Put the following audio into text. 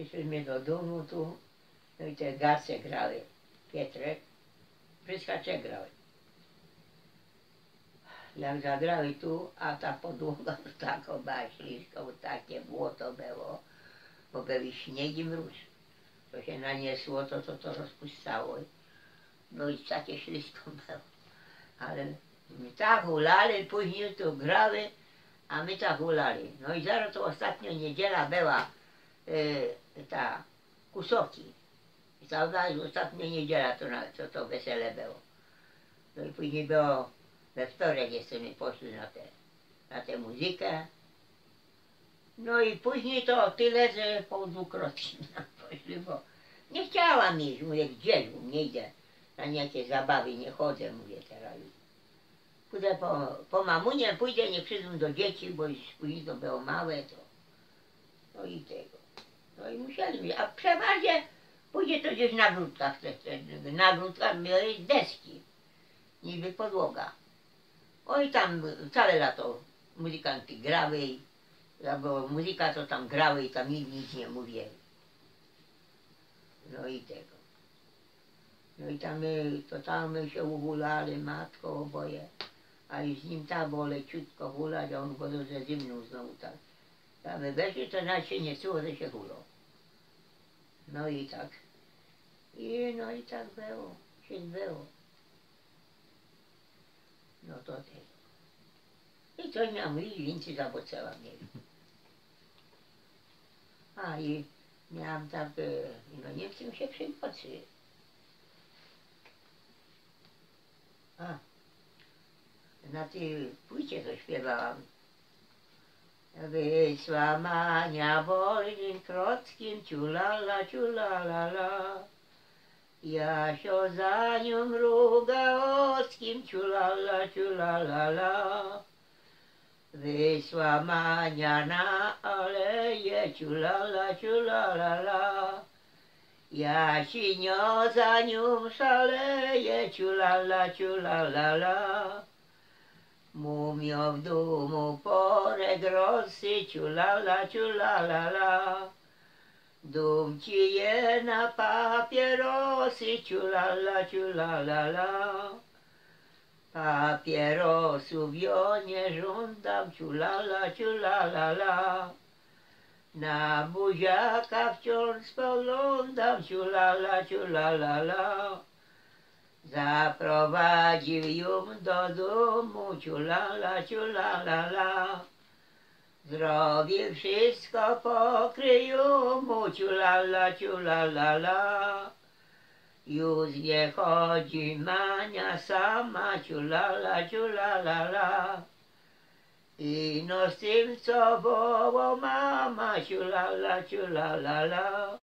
Przyszliśmy do domu tu, no i te garce grały. Pietrek, wszystkie trzech grały. Jak zagrały tu, a ta podłoga taka była śliska, bo takie błoto było, bo był śnieg i mróz. To się naniesło, to rozpuszczało. No i takie ślisko było. Ale my tak hulali, później tu grały, a my tak hulali. No i zaraz to ostatnia niedziela była ta Kusoki. I ta ostatnia niedziela to wesele było. No i później było we wtorek jeszcze my poszli na tę muzykę. No i później to tyle, że po dwukrotnie poszli, bo nie chciałam iść. Mówię, gdzieś nie idę. Na jakie zabawy nie chodzę, mówię teraz. Pójdę po mamunie, pójdę, nie przyjdę do dzieci, bo już później to było małe, to no i tego. No i musieli, a przeważnie pójdzie to gdzieś na gródkach, na gródkach były deski, niby podłoga. Oj tam całe lato muzykanty grały, albo muzyka to tam grały i tam nic nie mówili. No i tego. No i tam my się uhulali, matko oboje. A i z nim tak było leciutko hulać, a on go ze zimną znowu tak. A my weszli, to nawet się nie czuło, że się hulą. No i tak. No i tak było, się było. No to tego. I coś miałam i więcej zaboczęłam, nie wiem. A i miałam tak, no nie chcę mi się przypatrzyć. A, na tej płycie to śpiewałam. Wyszła Mania wolnym krockiem, ciulala, ciulalala. Jasio za nią mruga ockiem, ciulala, ciulalala. Wyszła Mania na aleję, ciulala, ciulalala. Jasinio za nią szaleje, ciulala, ciulalala. Mumio w domu porę rosy, ciulala, ciulalala. Dum ci je na papierosy, ciulala, ciulalala. Papierosów ja nie żądam, ciulala, ciulalala. Na buziaka wciąż spoglądam, ciulala, ciulalala. Zaprowadził ją do domu, ciulala, ciulalala. Zrobił wszystko po kryjomu, ciulala, ciulalala. Już nie chodzi Mania sama, ciulala, ciulalala. I no z tym, co woło mama, ciulala, ciulalala.